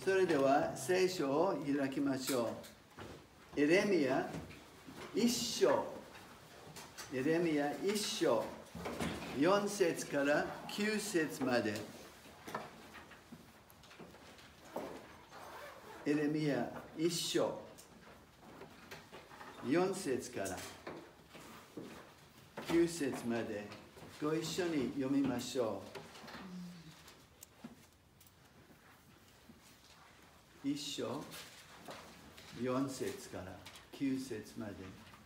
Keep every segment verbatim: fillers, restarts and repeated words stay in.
それでは聖書を開きましょう。エレミヤ一章、エレミヤ一章、よん節からきゅう節まで。エレミヤ一章、よん節からきゅう節までご一緒に読みましょう。一章、よん節からきゅう節まで。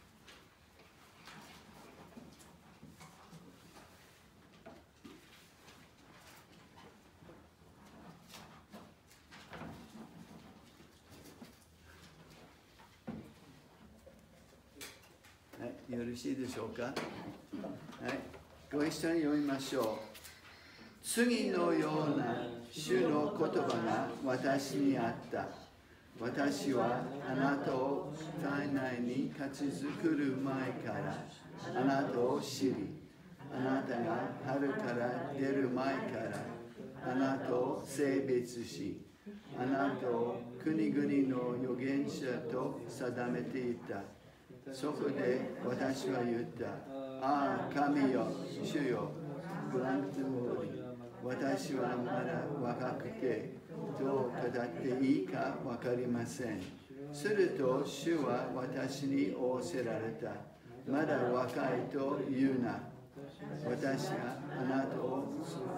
はい、よろしいでしょうか。はい、ご一緒に読みましょう。次のような主の言葉が私にあった。私はあなたを体内に立ち作る前からあなたを知り、あなたが春から出る前からあなたを性別し、あなたを国々の預言者と定めていた。そこで私は言った。ああ、神よ、主よ、ご覧の通り、私はまだ若くて、どう語っていいか分かりません。すると、主は私に仰せられた。まだ若いと言うな。私があなたを、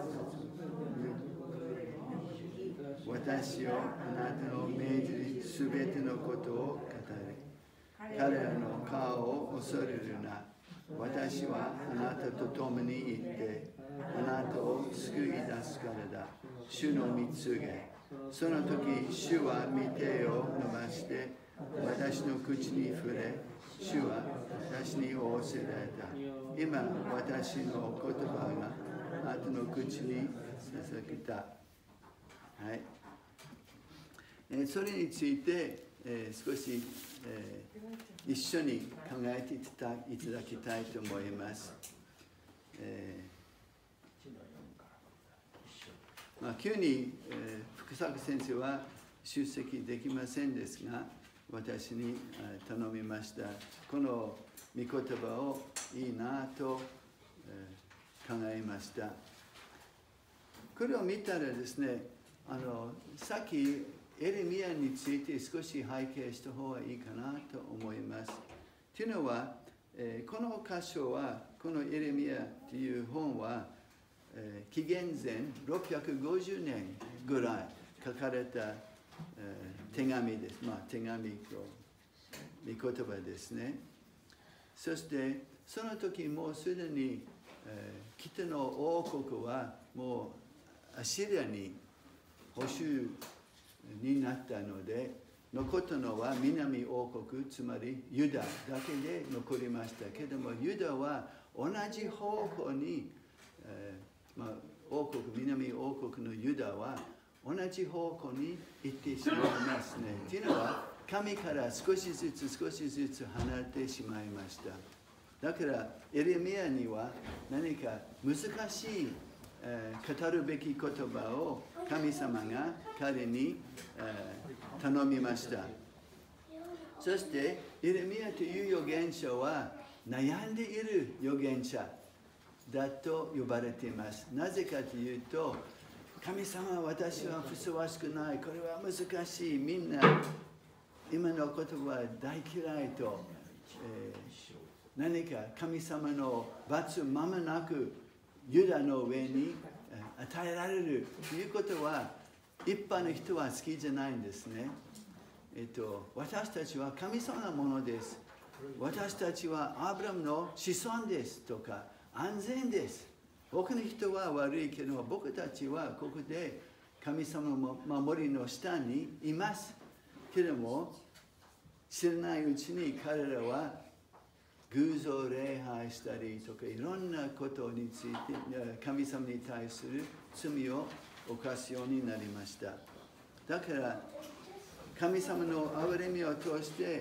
私をあなたの命じるすべてのことを語る。彼らの顔を恐れるな。私はあなたと共に行って、あなたを救い出すからだ。主の御告げ。その時、主は御手を伸ばして、私の口に触れ、主は私に仰せられた。今、私の言葉があなたの口に捧げた。はい。えー、それについて、えー、少し、えー、一緒に考えていただきたいと思います。えーまあ、急に、えー、福作先生は出席できませんですが、私に頼みました。この御言葉をいいなと、えー、考えました。これを見たらですね、あのさっきエレミヤについて少し拝見した方がいいかなと思います。というのは、えー、この箇所は、このエレミヤという本は、えー、紀元前ろっぴゃくごじゅうねんぐらい書かれた、えー、手紙です。まあ、手紙と御言葉ですね。そして、その時もうすでに、えー、北の王国はもうアシリアに保守になったので、残ったのは南王国、つまりユダだけで残りましたけれども、ユダは同じ方向に、えーまあ、王国、南王国のユダは同じ方向に行ってしまいますね。というのは、神から少しずつ少しずつ離れてしまいました。だから、エレミヤには何か難しいえー、語るべき言葉を神様が彼に、えー、頼みました。そしてエレミヤという預言者は悩んでいる預言者だと呼ばれています。なぜかというと、神様、私はふさわしくない、これは難しい、みんな今の言葉は大嫌いと、えー、何か神様の罰まもなくユダの上に与えられるということは一般の人は好きじゃないんですね。えっと、私たちは神様のものです。私たちはアブラムの子孫ですとか安全です。他の人は悪いけど僕たちはここで神様の守りの下にいます。けれども知らないうちに彼らは偶像礼拝したりとかいろんなことについて神様に対する罪を犯すようになりました。だから神様の憐れみを通して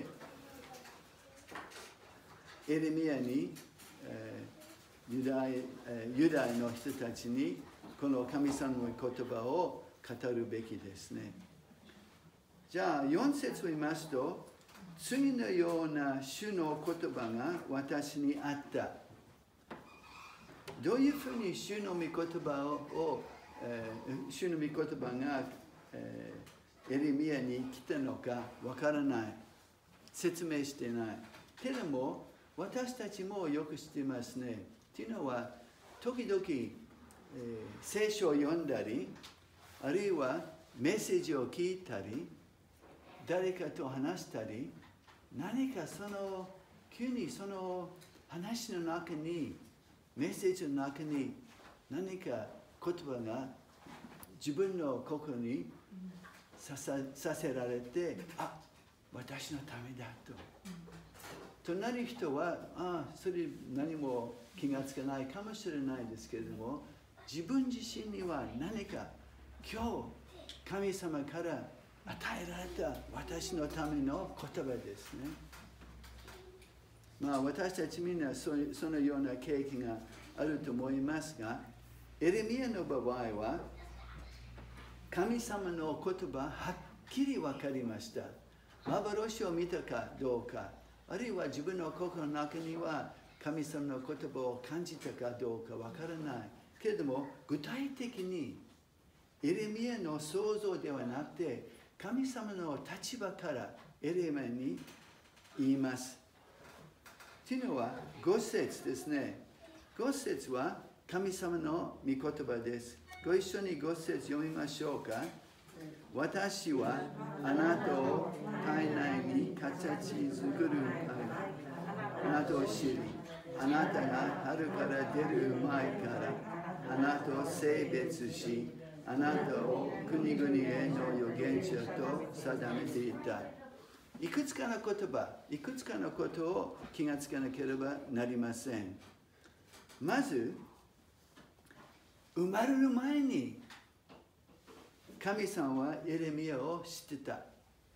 エレミヤに、えー、ユダヤ、えー、ユダヤの人たちにこの神様の言葉を語るべきですね。 じゃあよん節を見ますと、次のような主の言葉が私にあった。どういうふうに主の御言葉を、えー、主の御言葉が、えー、エレミヤに来たのかわからない。説明してない。けれども、私たちもよく知っていますね。というのは、時々、えー、聖書を読んだり、あるいはメッセージを聞いたり、誰かと話したり、何かその、急にその話の中に、メッセージの中に何か言葉が自分の心にささ、させられて、あ、私のためだと。隣人は、ああ、それ何も気がつかないかもしれないですけれども、自分自身には何か今日神様から与えられた私のための言葉ですね。まあ私たちみんなそのような経験があると思いますが、エレミヤの場合は神様の言葉はっきり分かりました。幻を見たかどうか、あるいは自分の心の中には神様の言葉を感じたかどうか分からない。けれども具体的にエレミヤの想像ではなくて神様の立場からエレミヤに言います。というのはご節ですね。ご節は神様の御言葉です。ご一緒にご節読みましょうか。私はあなたを体内に形作るあなたを知り、あなたが春から出る前からあなたを性別し、あなたを国々への預言者と定めていた。いくつかの言葉、いくつかのことを気がつかなければなりません。まず、生まれる前に神様はエレミヤを知ってた。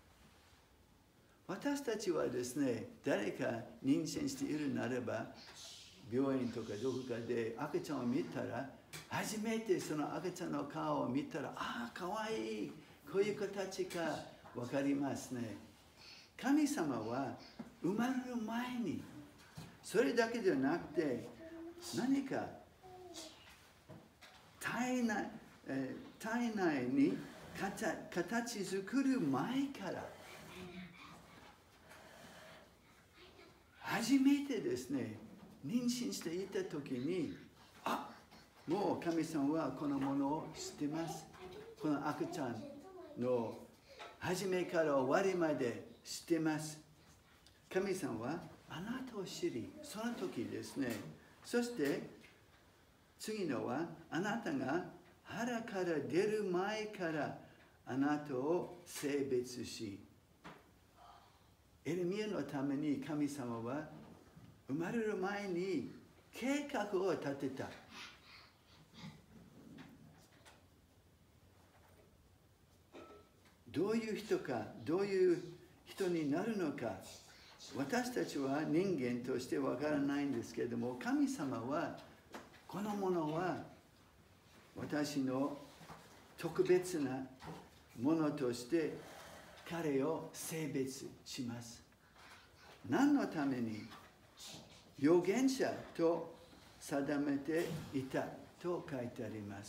私たちはですね、誰か妊娠しているならば、病院とかどこかで赤ちゃんを見たら、初めてその赤ちゃんの顔を見たら、ああ、かわいい、こういう形か分かりますね。神様は生まれる前に、それだけではなくて、何か体内、えー、体内に形作る前から初めてですね、妊娠していた時に、あ、もう神様はこのものを知ってます。この赤ちゃんの初めから終わりまで知ってます。神様はあなたを知り、その時ですね、そして次のは、あなたが腹から出る前からあなたを性別し、エレミヤのために神様は生まれる前に計画を立てた。どういう人か、どういう人になるのか、私たちは人間としてわからないんですけれども、神様はこのものは私の特別なものとして彼を性別します。何のために？預言者と定めていたと書いてあります。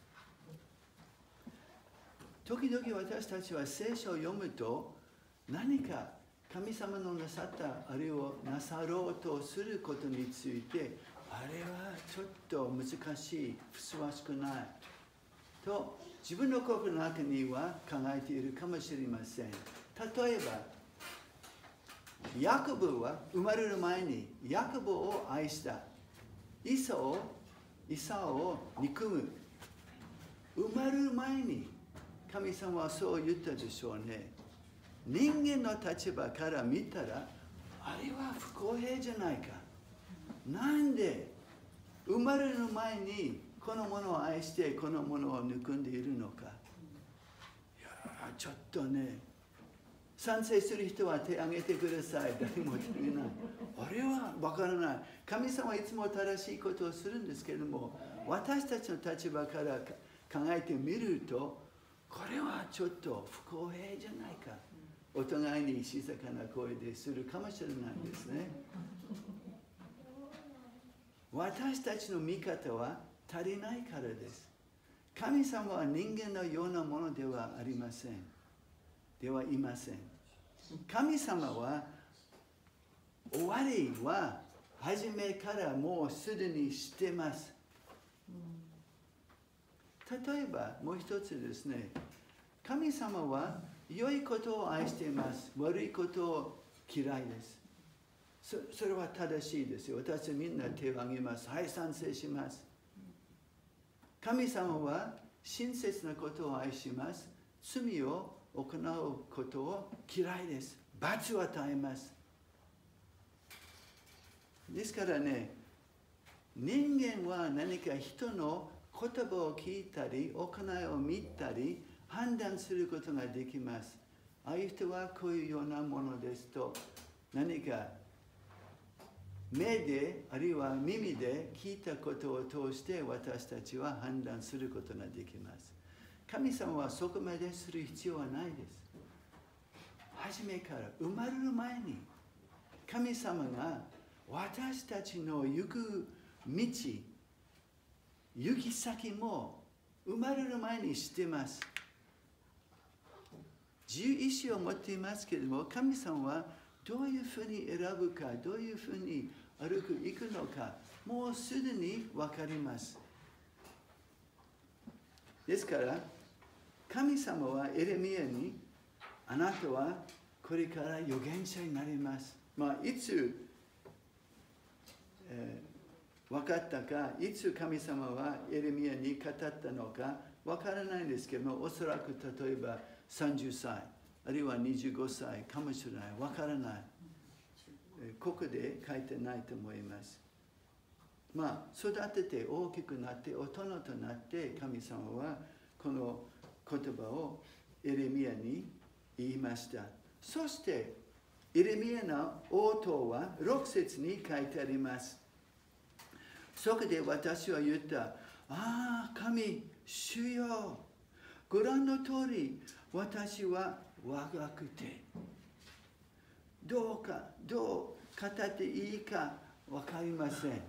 時々私たちは聖書を読むと、何か神様のなさったあるいはなさろうとすることについて、あれはちょっと難しい、ふさわしくないと自分の心の中には考えているかもしれません。例えばヤコブは生まれる前にヤコブを愛した。イサをイサを憎む。生まれる前に神様はそう言ったでしょうね。人間の立場から見たら、あれは不公平じゃないか。なんで生まれる前にこのものを愛してこのものを憎んでいるのか。いやちょっとね、賛成する人は手を挙げてください。誰も手を挙げない。あれは分からない。神様はいつも正しいことをするんですけれども、私たちの立場から考えてみると、 これはちょっと不公平じゃないか。お互いに静かな声でするかもしれないですね。私たちの見方は足りないからです。神様は人間のようなものではありません。ではいません。神様は終わりは初めからもうすでに知っています。例えばもう一つですね、神様は良いことを愛しています。悪いことを嫌いです。そ, それは正しいですよ。私はみんな手を挙げます。はい、賛成します。神様は親切なことを愛します。罪を行うことを嫌いです。罰を与えます。ですからね、人間は何か人の言葉を聞いたり、行いを見たり、判断することができます。ああいう人はこういうようなものですと、何か目であるいは耳で聞いたことを通して私たちは判断することができます。神様はそこまでする必要はないです。初めから生まれる前に神様が私たちの行く道、行き先も生まれる前に知っています。自由意志を持っていますけれども、神様はどういうふうに選ぶか、どういうふうに歩く、行くのか、もうすでに分かります。ですから、神様はエレミヤに、あなたはこれから預言者になります。まあ、いつ、えー、分かったか、いつ神様はエレミヤに語ったのか、分からないんですけども、おそらく例えばさんじゅっさい、あるいはにじゅうごさいかもしれない。分からない。ここで書いてないと思います。まあ、育てて大きくなって、大人となって、神様はこの言葉をエレミヤに言いました。そして、エレミヤの応答はろく節に書いてあります。そこで私は言った。ああ、神、主よ。ご覧の通り、私は若くて、どうか、どう語っていいか分かりません。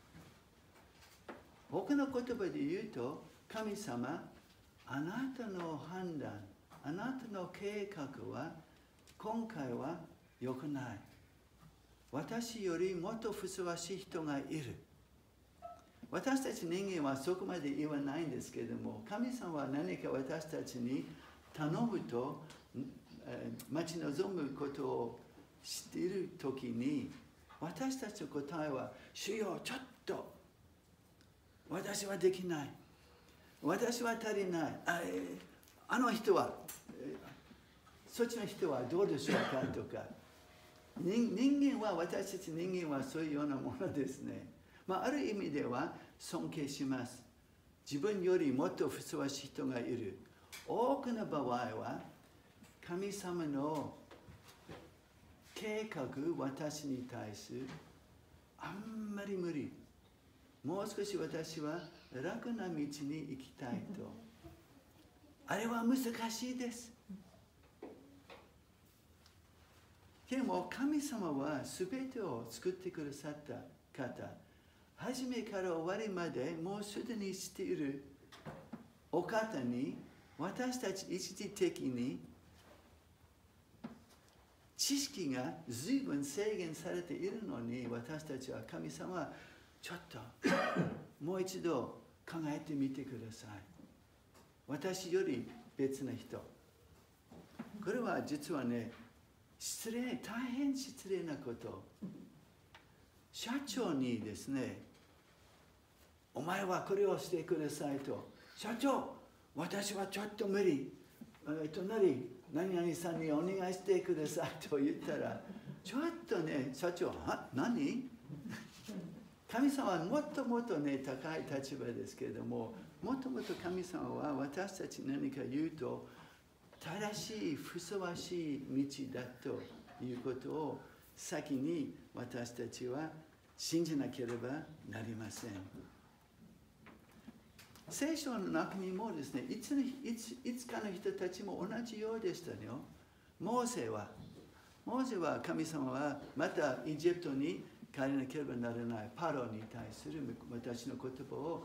他の言葉で言うと、神様、あなたの判断、あなたの計画は、今回は良くない。私よりもっとふさわしい人がいる。私たち人間はそこまで言わないんですけれども、神様は何か私たちに頼むと、待ち望むことを知っているときに、私たちの答えは、主よ、ちょっと、私はできない。私は足りない。あ, あの人は、そっちの人はどうでしょうかとか。人, 人間は、私たち人間はそういうようなものですね。まあ、ある意味では尊敬します。自分よりもっとふさわしい人がいる。多くの場合は、神様の計画、私に対する、あんまり無理。もう少し私は楽な道に行きたいと。あれは難しいです。でも神様は全てを作ってくださった方。初めから終わりまでもうすでに知っているお方に、私たち一時的に知識が随分制限されているのに、私たちは神様、ちょっともう一度考えてみてください。私より別な人。これは実はね、失礼、大変失礼なこと。社長にですね、お前はこれをしてくださいと。社長、私はちょっと無理。隣、何々さんにお願いしてくださいと言ったら、ちょっとね、社長、は何神様はもっともっとね、高い立場ですけれども、もっともっと神様は私たち何か言うと、正しい、ふさわしい道だということを先に私たちは信じなければなりません。 聖書の中にもですね、いついついつかの人たちも同じようでしたよ。モーセは、モーセは神様はまたエジプトに帰らなければならないパロに対する私の言葉を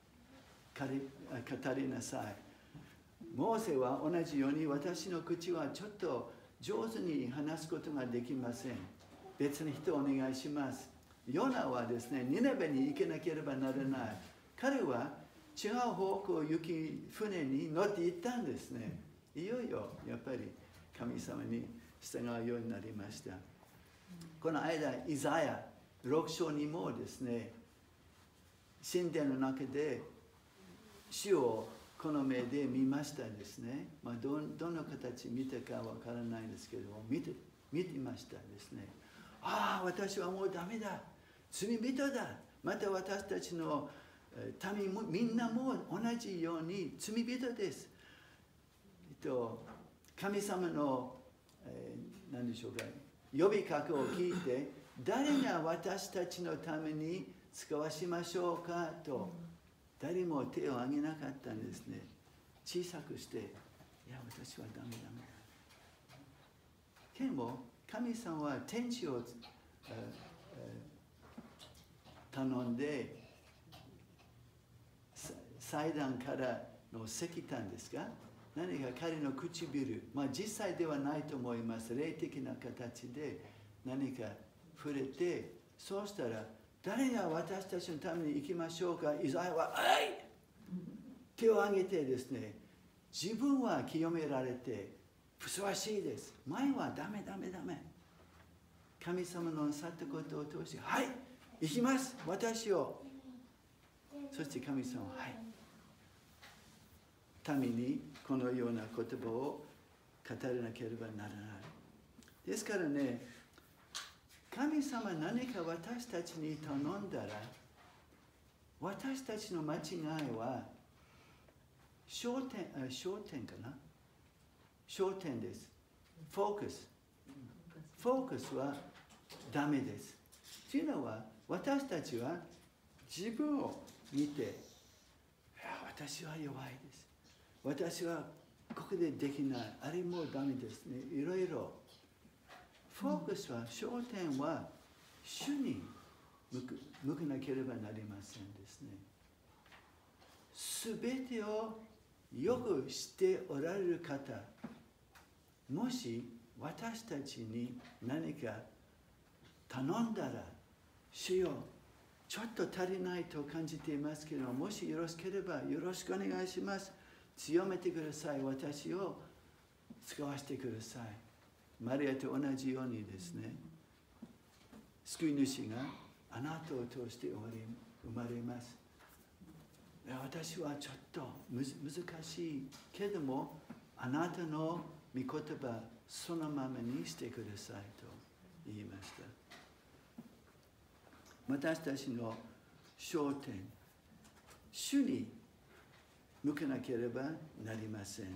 語りなさい。モーセは同じように私の口はちょっと上手に話すことができません。別の人お願いします。ヨナはですね、ニネベに行けなければならない。彼は違う方向行き船に乗って行ったんですね。いよいよやっぱり神様に従うようになりました。この間、イザヤろく章にもですね、神殿の中で主をこの目で見ましたですね。まあ、ど, どの形見たかわからないんですけども、見て、見てましたですね。ああ、私はもうダメだ。罪人だ。また私たちの民もみんなも同じように罪人です。えっと、神様の、えー、何でしょうか、呼びかけを聞いて、誰が私たちのために使わしましょうかと、誰も手を挙げなかったんですね。小さくして、いや、私はダメダメだ。でも、神様は天使を頼んで、祭壇からの石炭ですか、何か彼の唇、まあ実際ではないと思います。霊的な形で何か触れて、そうしたら、誰が私たちのために行きましょうか。イザヤは、はい、手を挙げてですね、自分は清められてふさわしいです。前はダメダメダメ。神様のなさったことを通して、はい、行きます、私を。そして神様は、はい、民にこのような言葉を語らなければならない。ですからね、神様何か私たちに頼んだら、私たちの間違いは焦点、焦点かな焦点です。フォーカス。フォーカスはダメです。というのは、私たちは自分を見て、いや、私は弱いです。私はここでできない。あれもダメですね。いろいろ。フォーカスは、焦点は主に向く、向かなければなりませんですね。すべてをよく知っておられる方、もし私たちに何か頼んだら、主よ、ちょっと足りないと感じていますけど、もしよろしければよろしくお願いします。強めてください。私を使わせてください。マリアと同じようにですね、救い主があなたを通して生まれます。私はちょっとむず難しいけども、あなたの御言葉そのままにしてくださいと言いました。私たちの焦点、主に向かなければなりません。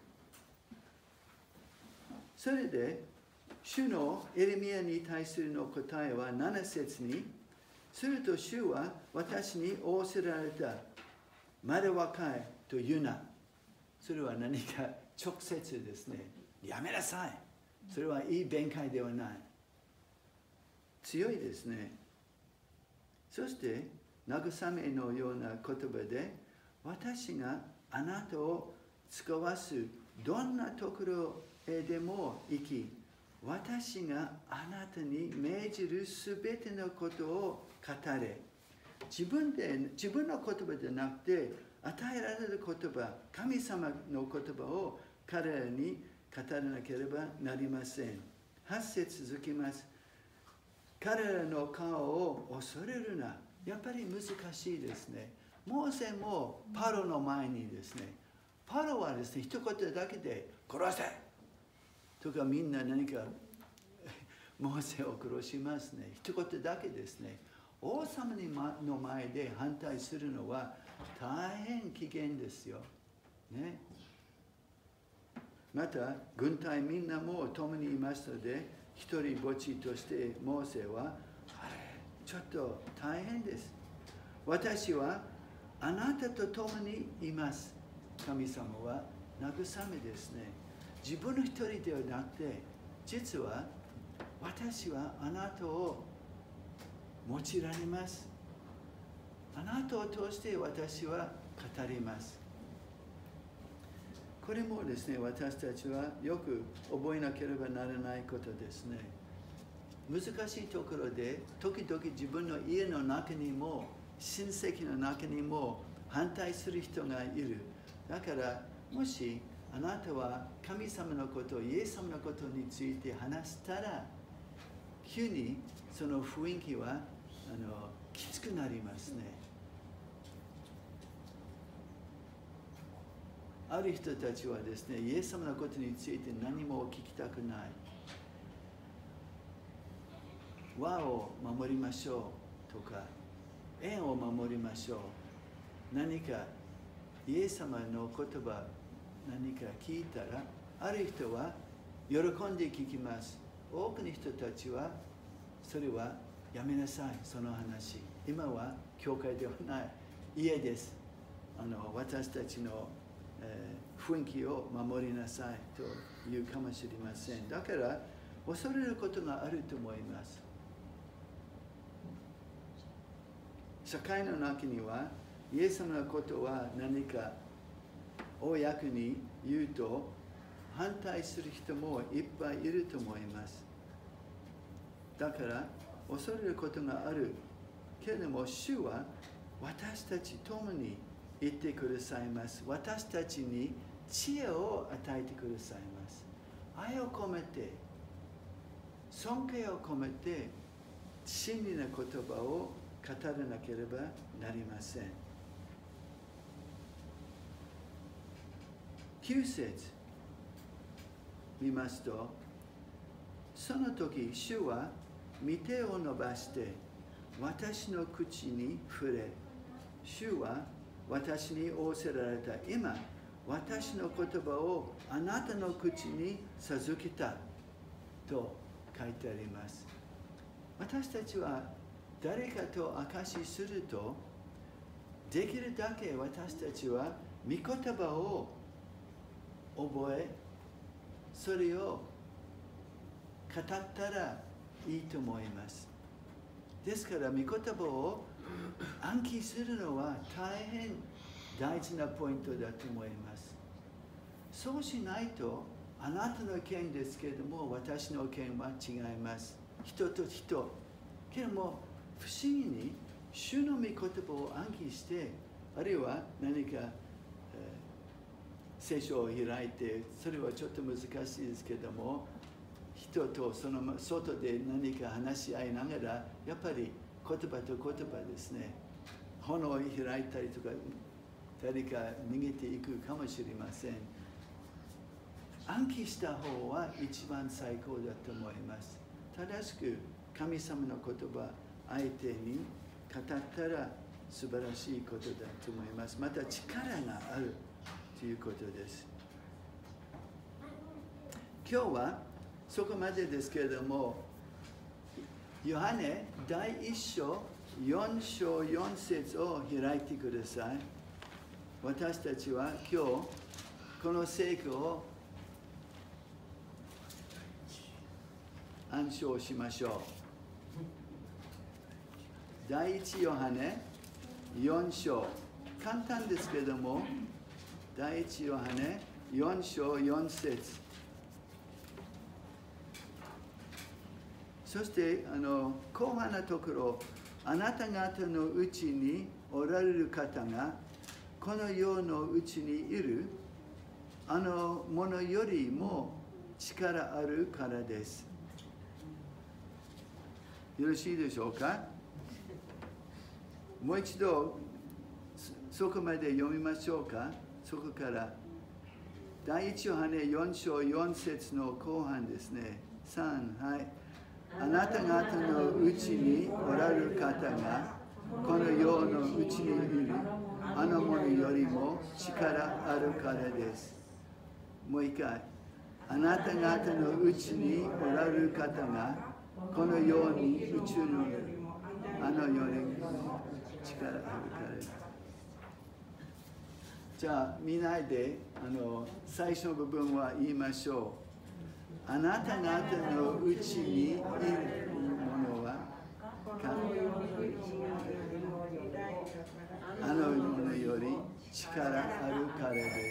それで、主のエレミヤに対するの答えはなな節に、すると主は私に仰せられた。まだ若いと言うな。それは何か直接ですね。やめなさい。それはいい弁解ではない。強いですね。そして、慰めのような言葉で、私があなたを使わすどんなところへでも行き、私があなたに命じるすべてのことを語れ。自分で、自分の言葉でなくて、与えられる言葉、神様の言葉を彼らに語らなければなりません。はち節続きます。彼らの顔を恐れるな。やっぱり難しいですね。モーセもパロの前にですね、パロはですね、一言だけで殺せとかみんな何かモーセを殺しますね。一言だけですね。王様の前で反対するのは大変危険ですよ。ね。また、軍隊みんなも共にいますので、一人ぼっちとしてモーセは、あれ、ちょっと大変です。私はあなたと共にいます。神様は慰めですね。自分一人ではなくて、実は私はあなたを用いられます。あなたを通して私は語ります。これもですね、私たちはよく覚えなければならないことですね。難しいところで、時々自分の家の中にも、親戚の中にも反対する人がいる。だから、もしあなたは神様のこと、イエス様のことについて話したら、急にその雰囲気はあのきつくなりますね。ある人たちはですね、イエス様のことについて何も聞きたくない。和を守りましょうとか、縁を守りましょう。何かイエス様の言葉、何か聞いたら、ある人は喜んで聞きます。多くの人たちは、それはやめなさい、その話。今は教会ではない、家です。あの私たちの、えー、雰囲気を守りなさいと言うかもしれません。だから、恐れることがあると思います。社会の中には、イエス様のことは何か公に言うと反対する人もいっぱいいると思います。だから恐れることがあるけれども、主は私たち共にいてくださいます。私たちに知恵を与えてくださいます。愛を込めて、尊敬を込めて、真理な言葉を語らなければなりません。きゅう節見ますと、その時、主は御手を伸ばして私の口に触れ、主は私に仰せられた。今、私の言葉をあなたの口に授けたと書いてあります。私たちは誰かと証しすると、できるだけ私たちは御言葉を覚え、それを語ったらいいと思います。ですから、御言葉を暗記するのは大変大事なポイントだと思います。そうしないと、あなたの意見ですけれども、私の意見は違います。人と人。けれども、不思議に主の御言葉を暗記して、あるいは何か、えー、聖書を開いて、それはちょっと難しいですけれども、人とその外で何か話し合いながら、やっぱり言葉と言葉ですね、本を開いたりとか、誰か逃げていくかもしれません。暗記した方は一番最高だと思います。正しく神様の言葉、相手に語ったら素晴らしいことだと思います。また力があるということです。今日はそこまでですけれども、ヨハネだいいっ章よん章よん節を開いてください。私たちは今日この聖句を暗唱しましょう。だいいちヨハネよん章、簡単ですけれども、だいいちヨハネよん章よん節。そしてあの後半のところ、あなた方のうちにおられる方がこの世のうちにいるあのものよりも力あるからです。よろしいでしょうか。もう一度そこまで読みましょうか。そこからだいいちヨハネよん章よん節の後半ですね。さん、はい。あなた方のうちにおられる方がこの世のうちにいるあのものよりも力あるからです。もう一回。あなた方のうちにおられる方がこの世に宇宙のあの世にも力あるからです。 じゃあ見ないであの最初の部分は言いましょう。あなた方のうちにいるものはあのものより力あるからです。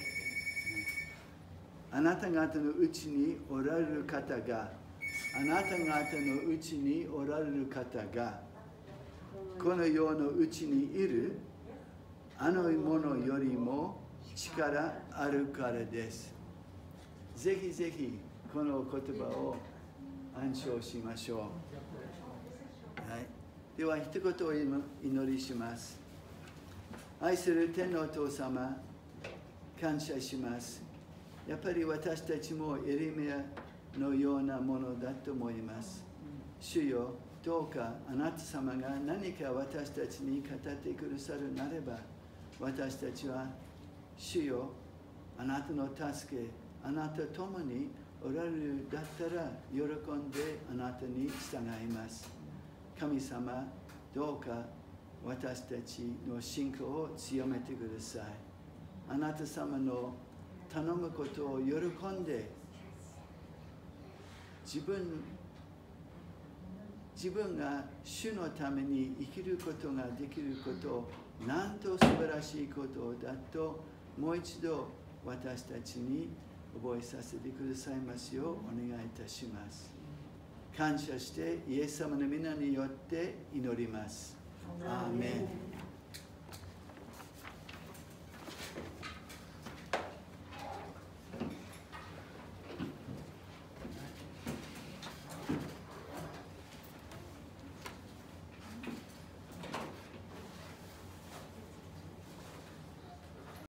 あなた方のうちにおられる方が、あなた方のうちにおられる方が、この世のうちにいるあのものよりも力あるからです。ぜひぜひこの言葉を暗唱しましょう。はい、では一言お祈りします。愛する天のお父様、感謝します。やっぱり私たちもエレミヤのようなものだと思います。主よ、どうかあなた様が何か私たちに語ってくださるなれば、私たちは主よ、あなたの助け、あなたと共におられるだったら喜んであなたに従います。神様、どうか私たちの信仰を強めてください。あなた様の頼むことを喜んで、自分自分が主のために生きることができること、なんと素晴らしいことだと、もう一度私たちに覚えさせてくださいますようお願いいたします。感謝してイエス様の皆によって祈ります。アーメン。